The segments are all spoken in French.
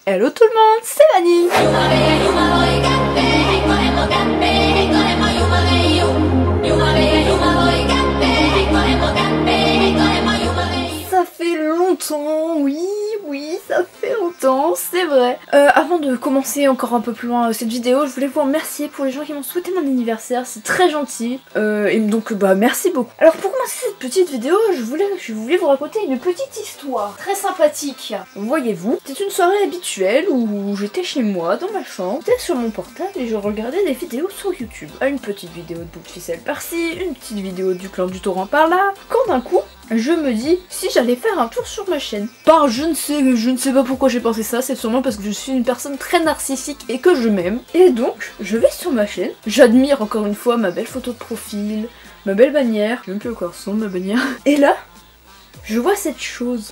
Hello tout le monde, c'est Vanille. Ça fait longtemps, oui, ça fait longtemps, c'est vrai. Avant de commencer encore un peu plus loin cette vidéo, je voulais vous remercier pour les gens qui m'ont souhaité mon anniversaire, c'est très gentil. Et donc merci beaucoup. Alors pour commencer cette petite vidéo, je voulais vous raconter une petite histoire très sympathique. Voyez-vous, c'était une soirée habituelle où j'étais chez moi, dans ma chambre, j'étais sur mon portable et je regardais des vidéos sur YouTube. Une petite vidéo de boucle ficelle par-ci, une petite vidéo du clan du torrent par-là, quand d'un coup, je me dis si j'allais faire un tour sur ma chaîne. Je ne sais pas pourquoi j'ai pensé ça, c'est sûrement parce que je suis une personne très narcissique et que je m'aime. Et donc, je vais sur ma chaîne, j'admire encore une fois ma belle photo de profil, ma belle bannière, je sais même plus à quoi ressemble ma bannière. Et là, je vois cette chose,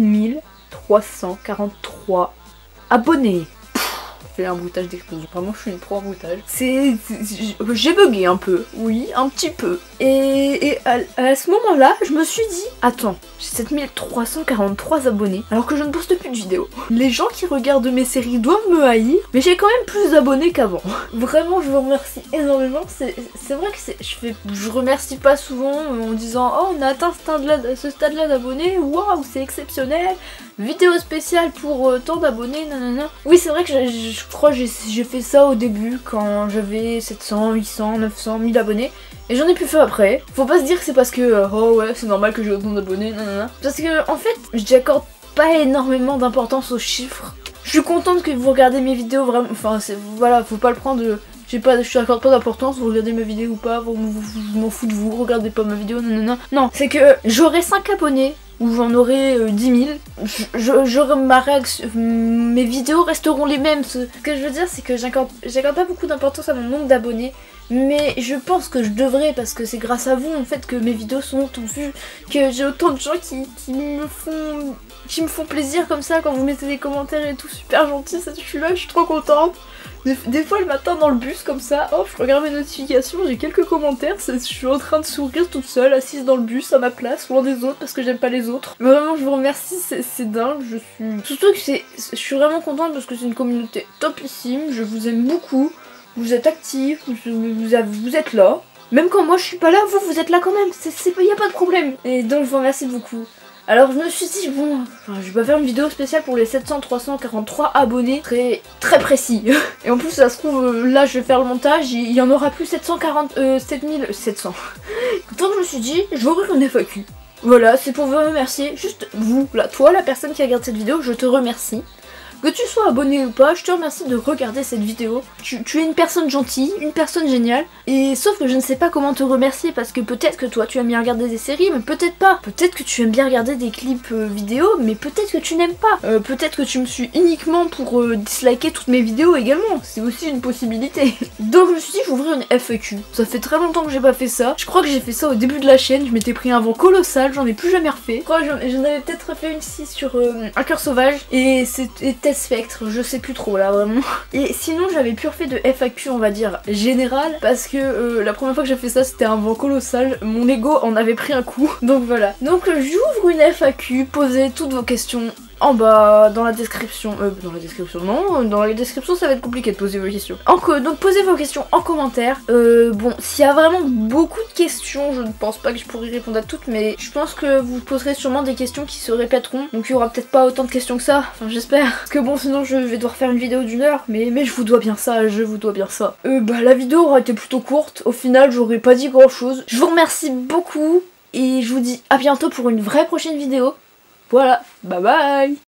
7343 abonnés. Un bruitage d'explosion. Vraiment, je suis une pro en bruitage. J'ai bugué un peu. Oui, un petit peu. Et à ce moment-là, je me suis dit, attends, j'ai 7343 abonnés, alors que je ne poste plus de vidéos. Les gens qui regardent mes séries doivent me haïr, mais j'ai quand même plus d'abonnés qu'avant. Vraiment, je vous remercie énormément. C'est vrai que je remercie pas souvent en disant, oh, on a atteint ce stade-là d'abonnés, waouh, c'est exceptionnel. Vidéo spéciale pour tant d'abonnés, nanana. Oui, c'est vrai que je crois que j'ai fait ça au début quand j'avais 700, 800, 900, 1000 abonnés. Et j'en ai plus fait après. Faut pas se dire que c'est parce que oh ouais, c'est normal que j'ai autant d'abonnés, nanana. Parce que en fait, j'accorde pas énormément d'importance aux chiffres. Je suis contente que vous regardez mes vidéos vraiment. Enfin, voilà, faut pas le prendre de. Je accorde pas d'importance, vous regardez ma vidéo ou pas, je m'en fous de vous, regardez pas ma vidéo, nanana. Non, c'est que j'aurai 5 abonnés, ou j'en aurai 10 000, mes vidéos resteront les mêmes. Ce que je veux dire, c'est que j'accorde pas beaucoup d'importance à mon nombre d'abonnés, mais je pense que je devrais, parce que c'est grâce à vous en fait que mes vidéos sont autant vues, que j'ai autant de gens qui me font plaisir comme ça quand vous mettez des commentaires et tout, super gentil, ça, je suis là, je suis trop contente. Des fois le matin dans le bus comme ça, hop, je regarde mes notifications, j'ai quelques commentaires, je suis en train de sourire toute seule, assise dans le bus à ma place, loin des autres parce que j'aime pas les autres. Vraiment je vous remercie, c'est dingue, surtout que je suis vraiment contente parce que c'est une communauté topissime, je vous aime beaucoup, vous êtes actifs, vous êtes là. Même quand moi je suis pas là, vous êtes là quand même, y a pas de problème. Et donc je vous remercie beaucoup. Alors je me suis dit, bon, je vais pas faire une vidéo spéciale pour les 343 abonnés, très précis. Et en plus ça se trouve, là je vais faire le montage, il y en aura plus 7700. Donc je me suis dit, je vais ouvrir une FAQ. Voilà, c'est pour vous remercier, juste vous, là, toi la personne qui regarde cette vidéo, je te remercie. Que tu sois abonné ou pas, je te remercie de regarder cette vidéo. Tu es une personne gentille, une personne géniale. Et sauf que je ne sais pas comment te remercier parce que peut-être que toi tu aimes bien regarder des séries, mais peut-être pas. Peut-être que tu aimes bien regarder des clips vidéo, mais peut-être que tu n'aimes pas. Peut-être que tu me suis uniquement pour disliker toutes mes vidéos également. C'est aussi une possibilité. Donc je me suis dit, je vais ouvrir une FAQ. Ça fait très longtemps que j'ai pas fait ça. Je crois que j'ai fait ça au début de la chaîne. Je m'étais pris un vent colossal, j'en ai plus jamais refait. Je crois que j'en avais peut-être fait une ici sur un cœur sauvage. Et c'était Spectre, je sais plus trop là vraiment. Et sinon j'avais plus refait de FAQ on va dire général parce que la première fois que j'ai fait ça c'était un vent colossal, mon ego en avait pris un coup. Donc voilà. Donc j'ouvre une FAQ, posez toutes vos questions en bas dans la description. Dans la description ça va être compliqué de poser vos questions. Donc posez vos questions en commentaire. Bon, s'il y a vraiment beaucoup de questions, je ne pense pas que je pourrai répondre à toutes, mais je pense que vous poserez sûrement des questions qui se répéteront. Donc il y aura peut-être pas autant de questions que ça, enfin j'espère. Parce que bon sinon je vais devoir faire une vidéo d'1 heure, mais je vous dois bien ça, je vous dois bien ça. La vidéo aura été plutôt courte, au final j'aurais pas dit grand chose. Je vous remercie beaucoup et je vous dis à bientôt pour une vraie prochaine vidéo. Voilà, bye bye.